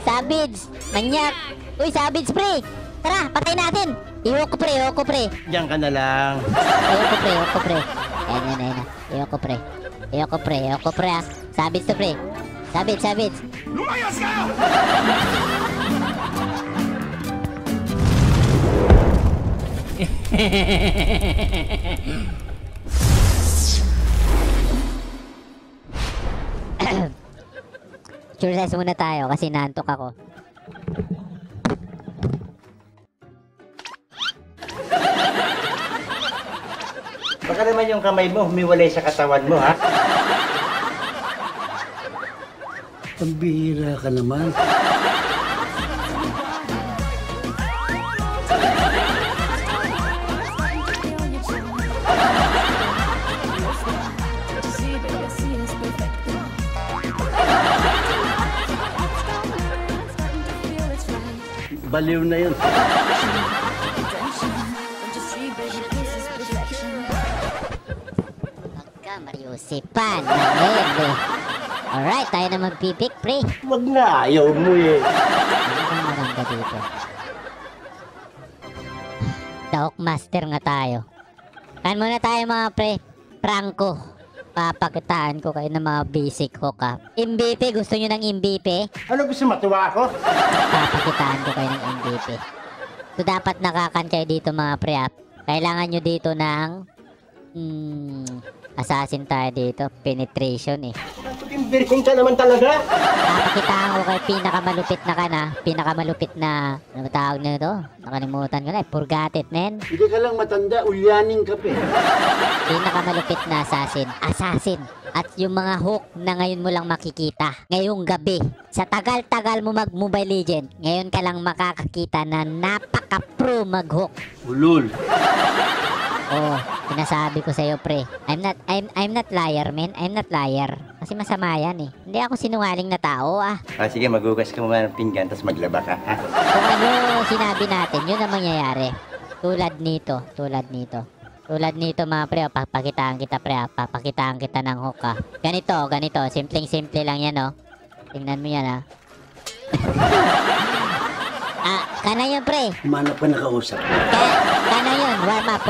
Savage! Manyak! Uy, Savage, pre! Tara, patay natin! Iwok ko, pre. Diyan ka na lang. Iwok ko, pre. Ayan. Iwok ko, pre, ah. Savage to, pre. Savage. Lumayas ka! Exercise muna tayo kasi naantok ako. Baka naman yung kamay mo humiwalay sa katawan mo, ha? Pambihira ka naman. Baliw na yun. Mariusipan ng hebe. Alright, tayo na magpipik, pre. Wag na, ayaw mo eh. Ano bang maganda dito? Dahok master nga tayo. Kan muna tayo mga pre. Franco. Papakitaan ko kayo ng mga basic hook up. MVP, gusto nyo ng MVP? Ano gusto matuwa ako? Papakitaan ko kayo ng MVP. So dapat nakakan kayo dito mga pre. Kailangan nyo dito ng assassin tayo dito. Penetration eh. Pagkimbirkong ka naman talaga. Papakitaan ko kayo pinakamalupit na pinakamalupit na ano tawag na ito? Nakalimutan ko na eh. Purgatit, men. Hindi ka lang matanda, ulyaning ka pa eh. Pinakamalupit na assassin. At yung mga hook na ngayon mo lang makikita. Ngayong gabi. Sa tagal-tagal mo mag-Mobile Legend, ngayon ka lang makakakita na napaka-pro mag-hook. Ulul. Oh, sinasabi ko sa'yo, pre. I'm not liar, man. I'm not liar. Kasi masama yan eh. Hindi ako sinungaling na tao, ah. Sige, magugas ka muna ng pinggan, tapos maglaba ka, ha? Kung ano sinabi natin, yun ang mangyayari. Tulad nito, mga pre. Papakitaan kita, pre. Papakitaan kita ng hook, ah. Ganito. Simpleng-simple lang yan, oh. Tingnan mo yan, ah. Kana yun, pre. Manap ka nakausap. Kana yun. Warm up.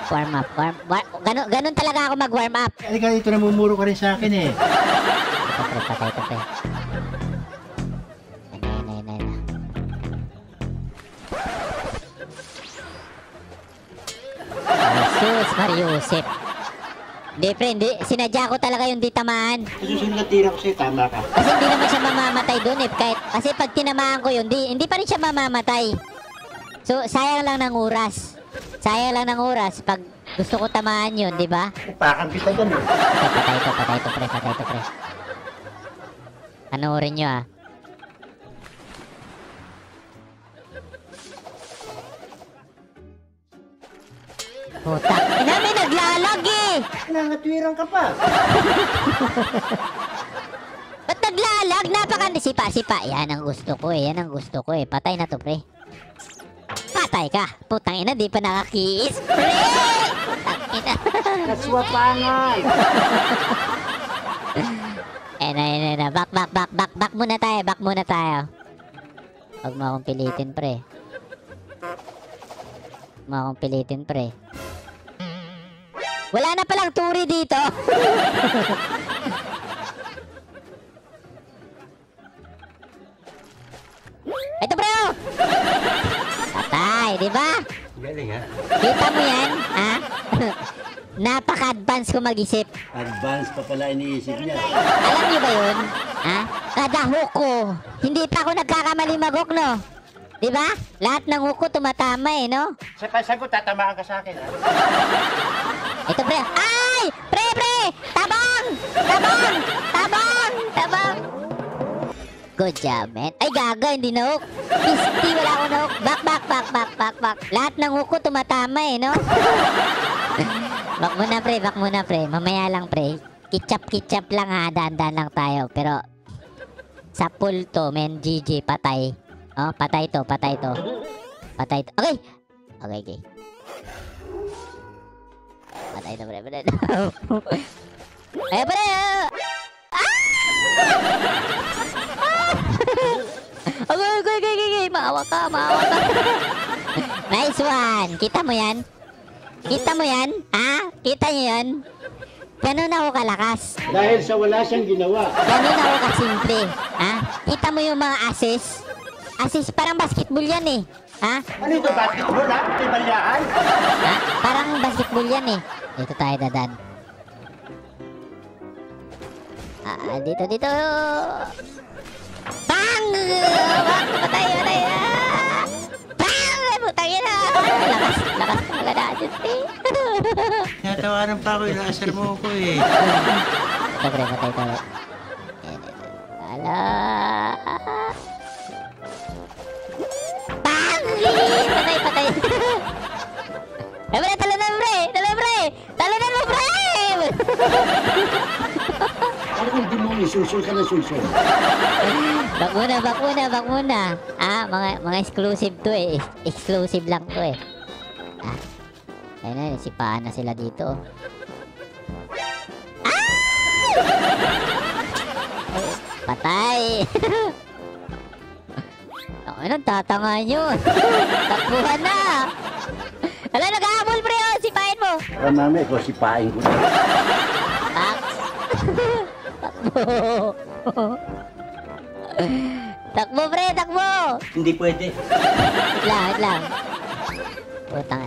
Ganun talaga ako mag-warm up. Halika dito, namumuro ka rin sa akin, eh. Patay ito, pre. Ayun. Jesus, Mariusip. Hindi, pre. Sinadya ko talaga yung di tamaan. Susunod na tira ko sa'yo, tama ka. Kasi hindi naman siya mamamatay doon eh. Kasi pag tinamaan ko yun, hindi pa rin siya mamamatay. So, sayang lang ng oras. Pag gusto ko tamaan yun, di ba? Upakan kita dyan, eh. Patay ito, pre. Panoorin nyo, ah. Putak. May naglalag eh! Nangatwirang ka pa. Ba't naglalag? Sipa. Yan ang gusto ko eh. Patay na to, pre. Patay ka. Putang ina, di pa nakakiis. Pre! Putang ina. Kaswapangan! Ayun. Back muna tayo. Huwag mo akong pilitin, pre. Wala na palang turi dito. Ito, pre. Patay, di ba? Galing, ha? Kita mo yan, ha? Napaka-advance ko mag-isip. Advance pa pala iniisip niya. Alam niyo ba yun? Ha? Kada hook ko. Hindi pa ako nagkakamali mag-hook, no? Di ba? Lahat ng hook ko tumatama eh, no? Sa pasagot, tatamaan ka sa akin, ha? Ito, pre. Ay! Pre! Tabang! Good job, man. Ay, gaga, hindi na hook. Pisti, wala ako na hook. Back. Lahat ng hook ko tumatama eh, no? Back muna, pre. Mamaya lang, pre. Kitchap lang, ha. Daan lang tayo. Pero, sa pool to, men. GG, patay. Oh, patay to. Okay. Patay to, pre. Ay, pre! maawa ka, maawa ka. Nice one. Kita mo yan? Kita mo yan? Ha? Kita nyo yan? Ganun ako kalakas. Dahil sa wala siyang ginawa. Ganun ako kasimple. Ha? Kita mo yung mga assist? Assist, parang basketball yan eh. Ha? Ano ito, basketball ha? Ito'y balyaan? Ha? Parang basketball yan eh. Dito tayo dadan. Dito, dito. Bang! Bang! Patay, patay. Bang! Putang ina. Lakas, lakas talaga natin eh. Natawanan pa ako, inaasar mo ako eh. Ito pre, patay tayo. Ala. Bang! Patay, patay. Eh pre, talunan mo pre! Talunan pre! Talunan mo pre! Parang hindi mo isusul ka na susul. Back muna, back muna, back muna. Mga exclusive to eh. Exclusive lang to eh. Ayun na, sipaan na sila dito. Patay! Ako nagtatanga nyo. Takbuhan na! Hala, nag-ahabol pre! Oh, sipain mo! Para mami, ikaw sipain ko na. Max! Takbo! Takbo pre! Takbo! Hindi pwede. Wait lang, wait lang. Putang.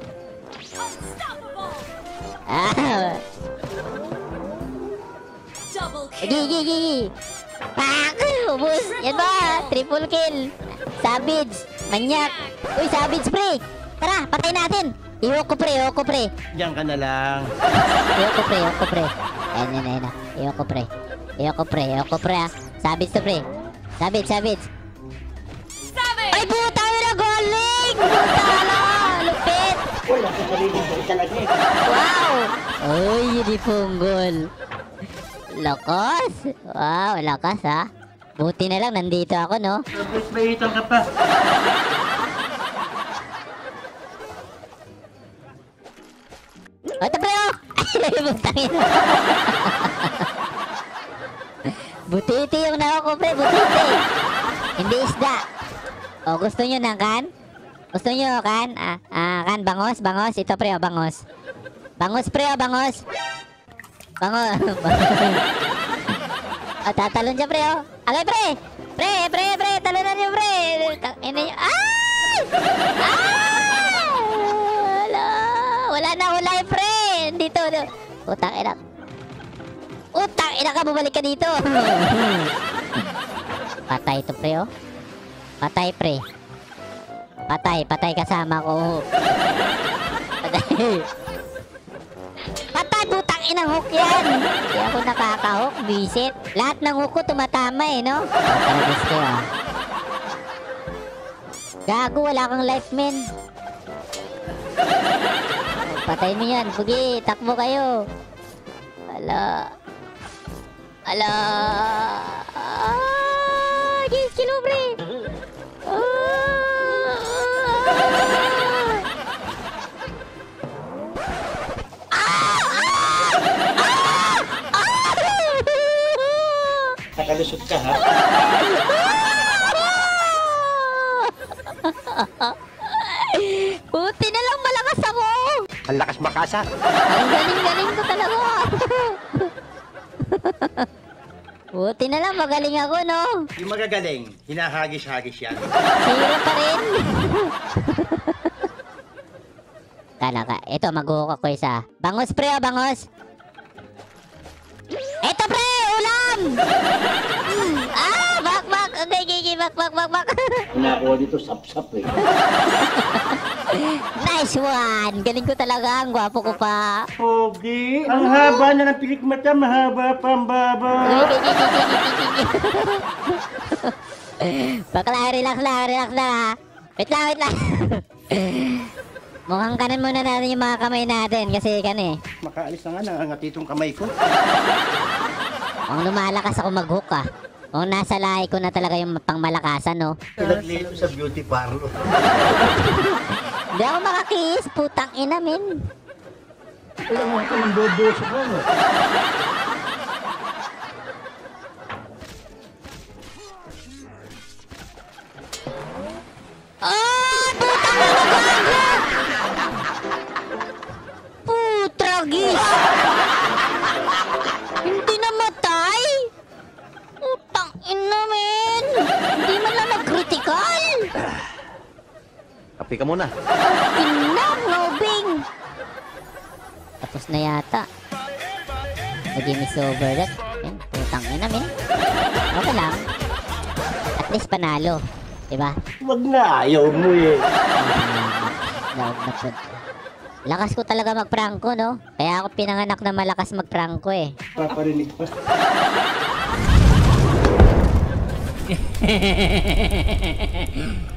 Gigi! Pak! Ubus! Yan ba? Triple kill! Savage! Manyak! Uy, Savage pre! Tara, patay natin! Iwok ko pre! Diyan ka na lang. Iwok ko pre! Ayun. Iwok ko pre ah! Savage to pre! Savage! Ay, puta na galing! Puta na! Lupit! Wala sa sarili ko talaga eh. Wow! Uy, unipunggol! Lakas! Wow, lakas ha! Buti na lang nandito ako, no? Bahitan ka pa. Ito pre, oh! Ay, butangin. Butiti yung nako ko, pre. Butiti. Hindi isda. O, gusto nyo ng kan? Gusto nyo kan? Kan, bangos. Ito pre, oh, bangos. Bangos pre, oh, bangos. Bangos. O, tatalon siya pre, oh. Okay, pre. Pre. Talunan nyo, pre. Ina nyo. Ay! Wala na akong life, pre. Dito. Utang ina ka, bumalik ka dito. Patay to, pre, oh. Patay, pre. Patay kasama ko. Patay, putang inang hook yan. Hindi ako nakaka-hook, bisit. Lahat ng hook ko tumatama eh, no? Patay, kayo, ah. Gago, wala kang life, men. Patay mo yan, pugi, takbo kayo. Ala. Guys, kilo, pre. Nakalusot ka ha. Buti na lang malakas ako. Ang lakas makasa. Ang galing ko talaga. Buti na lang magaling ako, no? Yung magagaling, hinahagis-hagis yan. Zero pa rin. Ito, mag-hook ako isa. Bangos, pre, oh, bangos. Ito, pre, ulam! Bak. Okay, gigi, bak. Nakuha dito, sap-sap eh. Nice one! Galing ko talaga, ang gwapo ko pa. Pogi, ang haba na ng pilik mata, mahaba pa ang baba. Bakla, relax lang. Wait lang. Mukhang kanan muna natin yung mga kamay natin kasi Makaalis na nga, nangangat itong kamay ko. Ang lumalakas ako mag-hook ah. Kung nasa lahi ko na talaga yung pangmalakasan, no? Pinaglito sa beauty parlor. Hindi ako makakiss, putang ina, min. Wala mo ito ng bobo sa ano. Kape ka muna. Inang ngobing! Tapos na yata. Naging is over that. Yan, putang ina, min. Okay lang. At least panalo. Diba? Wag na, ayaw mo eh. Laog na po. Lakas ko talaga magprangko, no? Kaya ako pinanganak na malakas magprangko eh. Paparinig pa.